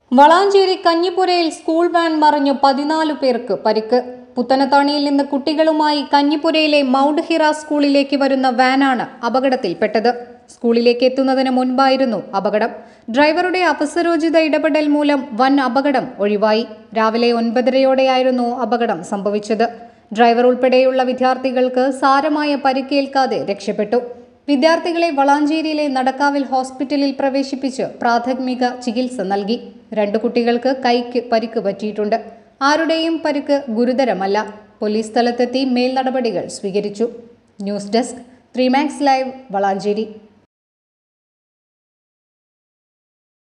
Valanchery കഞ്ഞിപ്പുരയിൽ school van മറിഞ്ഞു 14 പേർക്ക് പരിക്ക്. പുത്തനത്താണിയിൽ നിന്ന് കുട്ടികളുമായി കഞ്ഞിപ്പുരയിലെ മൗണ്ട് ഹിറ സ്കൂളിലേക്ക് വരുന്ന വാനാണ് അപകടത്തിൽപ്പെട്ടത്. സ്കൂളിലേക്ക് എത്തുന്നതിന് മുൻപായിരുന്നു അപകടം. ഡ്രൈവറുടെ അവസരോചിത ഇടപെടൽ മൂലം വൻ അപകടം ഒഴിവായി. രാവിലെ 9:30-യോടെയായിരുന്നു അപകടം സംഭവിച്ചത്. ഡ്രൈവർ ഉൾപ്പെടെയുള്ള വിദ്യാർത്ഥികൾക്ക് സാരമായ പരിക്കേൽക്കാതെ രക്ഷപ്പെട്ടു. വിദ്യാർത്ഥികളെ വളാഞ്ചേരിയിലെ നടക്കാവിൽ ഹോസ്പിറ്റലിൽ പ്രവേശിപ്പിച്ച് പ്രാഥമിക ചികിത്സ നൽകി. 2 കുട്ടികൾക്ക് കൈക്ക് പരിക്ക് പറ്റിയിട്ടുണ്ട്. ആരുടെയും പരിക്ക് ഗുരുതരമല്ല. പോലീസ് സ്ഥലത്തെത്തി മേൽ നടപടികൾ സ്വീകരിച്ചു. News desk 3 Max Live Valanchery.